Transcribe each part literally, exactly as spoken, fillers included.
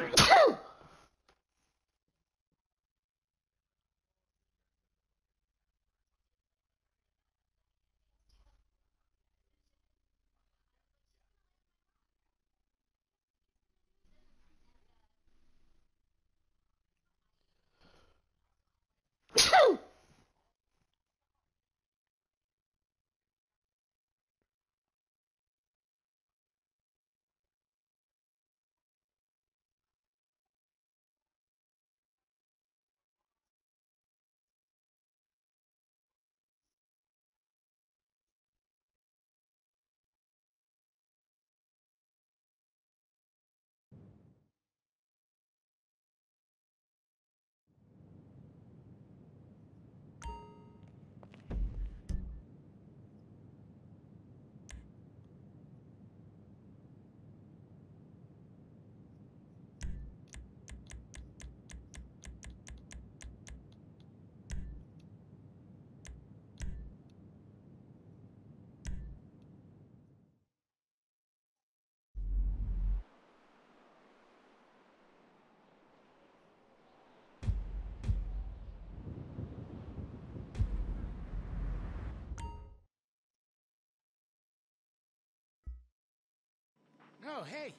Oh, hey.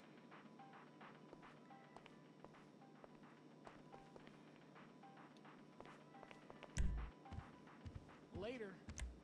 Later.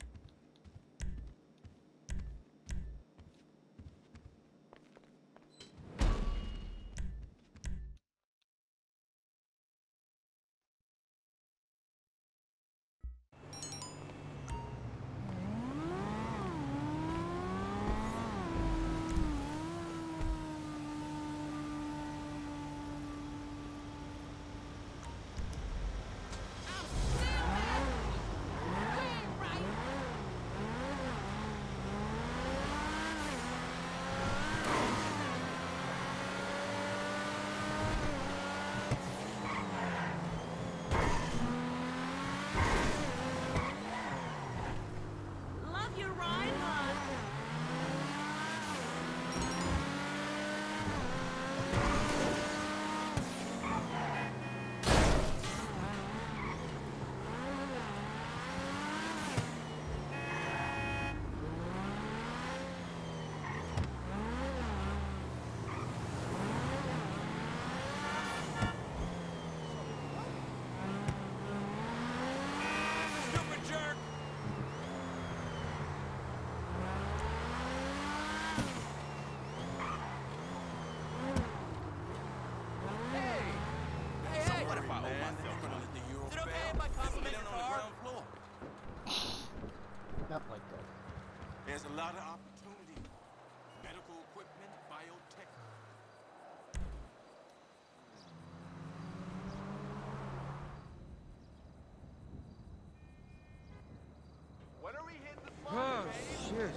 Not like that. There's a lot of opportunity. Medical equipment, biotech. When are we hitting the spot? Oh, shit.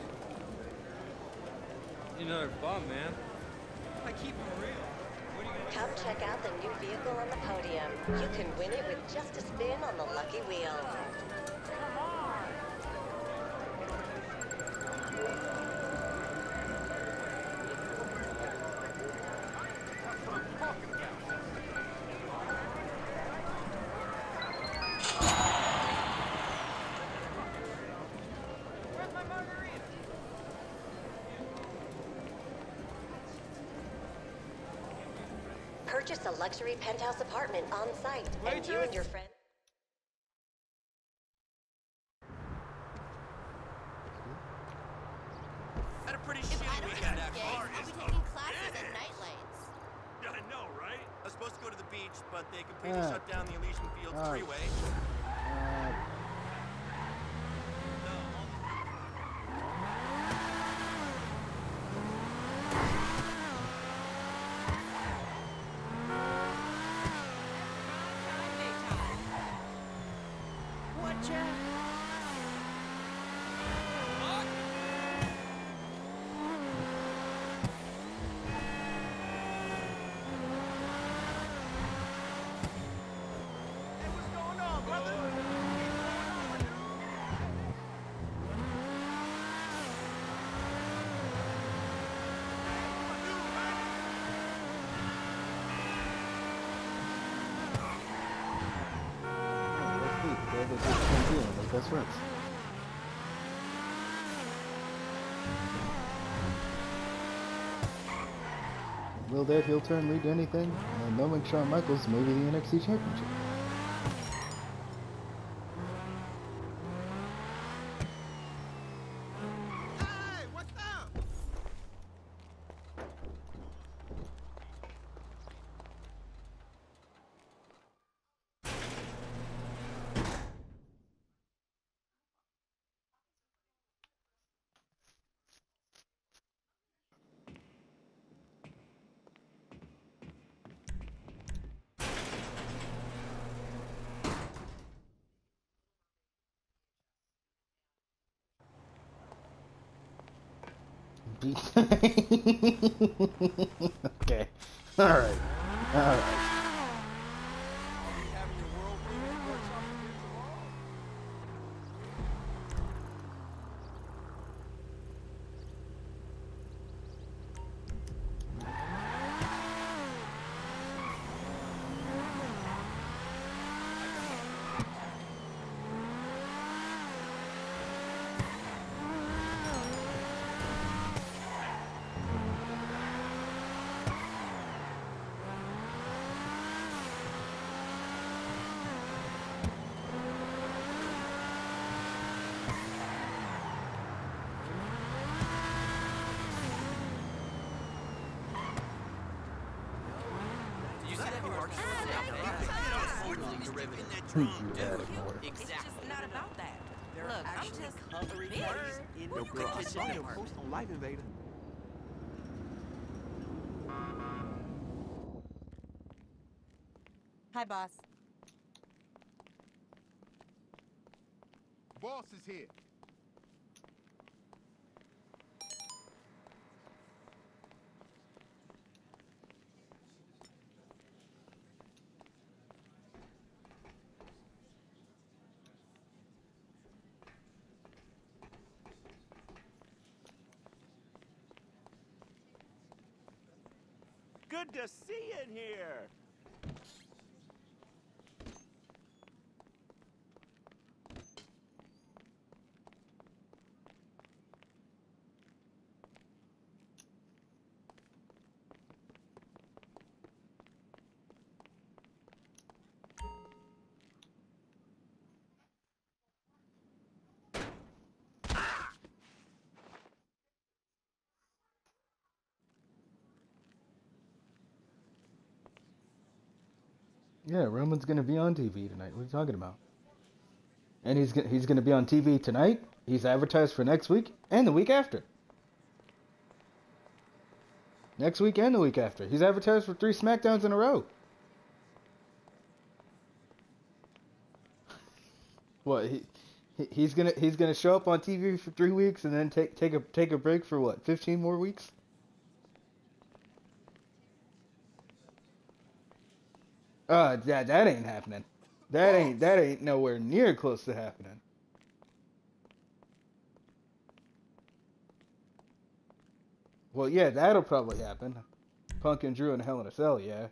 Need another bomb, man. I keep it real. What are you gonna Come check out the new vehicle on the podium. You can win it with just a spin on the lucky wheel. Come on. That's what I'm talking about. Where's my margarita? Purchase a luxury penthouse apartment on site, and you and your friend. Had a pretty If shitty I don't weekend, get actually. I'll be taking classes at night lights. Yeah, I know, right? I was supposed to go to the beach, but they completely Uh, shut down the Elysian Fields uh, freeway. Uh, Hey, what's going on, brother? bro. They're just champion. They're best friends. Will that heel turn lead to anything? Uh, knowing Shawn Michaels, maybe the N X T Championship. Hey, what's up? Okay. Alright. Alright. Having your world famous workshop again tomorrow? Did you see that new arch? You animal. It's just not about that. There Look, are I'm actually just cutlery bitter. parties in Yo, the girl, I kitchen saw your department. post on Life Invader. Hi, boss. Boss is here. Good to see you in here. Yeah, Roman's gonna be on T V tonight. What are you talking about? And he's gonna he's gonna be on T V tonight. He's advertised for next week and the week after. Next week and the week after. He's advertised for three SmackDowns in a row. What he, he he's gonna he's gonna show up on T V for three weeks and then take take a take a break for what, fifteen more weeks? Uh, that that ain't happening. That ain't that ain't nowhere near close to happening. Well, yeah, that'll probably happen. Punk and Drew in Hell in a Cell, yeah.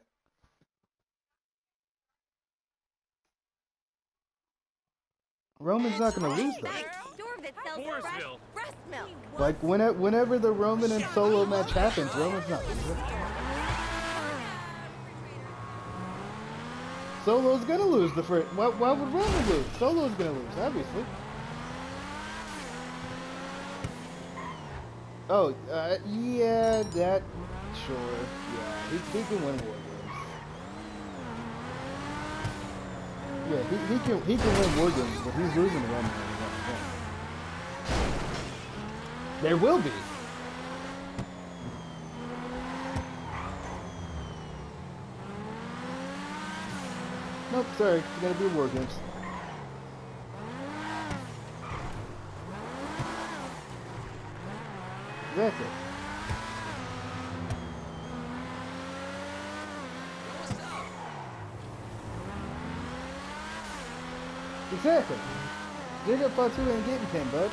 Roman's not gonna lose though. Store that sells fresh breast milk. Like whenever whenever the Roman and Solo match happens, Roman's not losing. Solo's gonna lose the first. Why, why would Roman lose? Solo's gonna lose, obviously. Oh, uh, yeah, that, sure, yeah, he, he can win War Games. Yeah, he, he can he can win War Games, but he's losing to Roman Reigns. There will be. Nope, sorry, it's gotta be War Games. Exactly. Exactly. Jacob Fatu ain't getting ten, bud.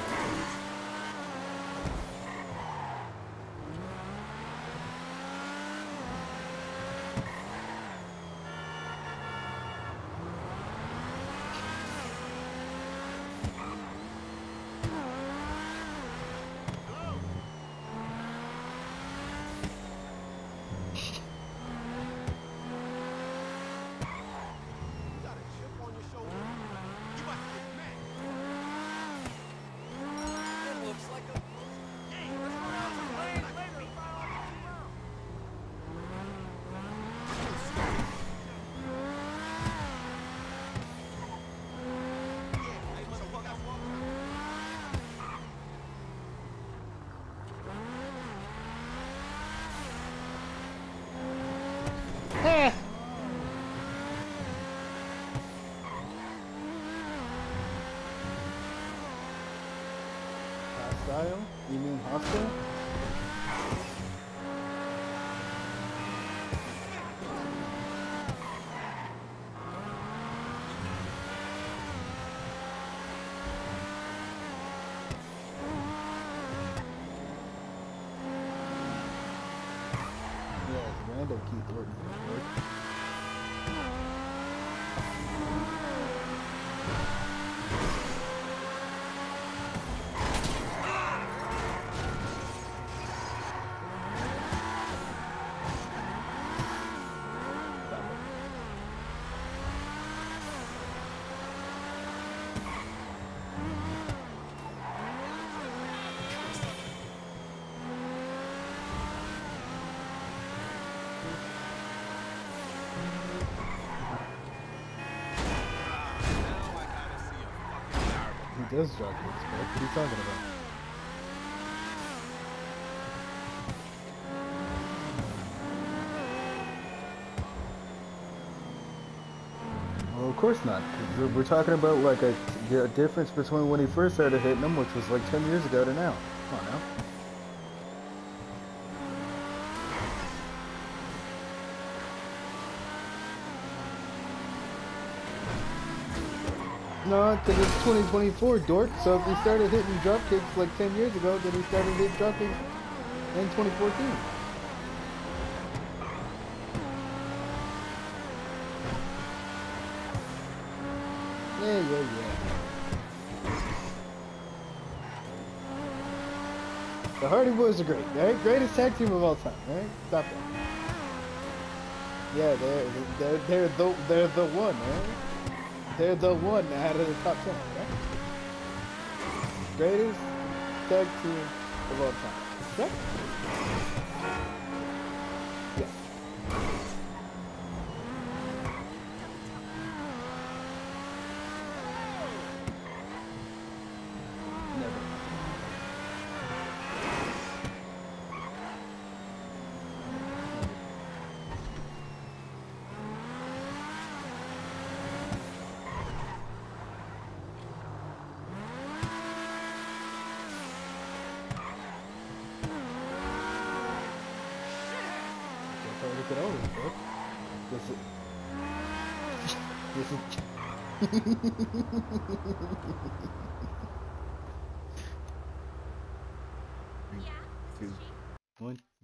Hostile? You mean hostile? Yeah, it's random Keith Orton. Now I gotta see a fucking barber. He does drop kicks, bro. What are you talking about? Well, of course not. 'Cause we're, we're talking about like a, a difference between when he first started hitting them, which was like ten years ago, to now. Come on now. No, because it's twenty twenty-four, dork. So if he started hitting drop kicks like ten years ago, then he started hitting drop kicks in twenty fourteen. Yeah, yeah, yeah. The Hardy Boys are great, right? Greatest tag team of all time, right? Stop that. Yeah, they're they're they're the they're the one, right? They're the one out of the top ten, right? Greatest tag team of all time. Right? Yeah. Never. Look at all this, bro. This is. This is. Three, two, one.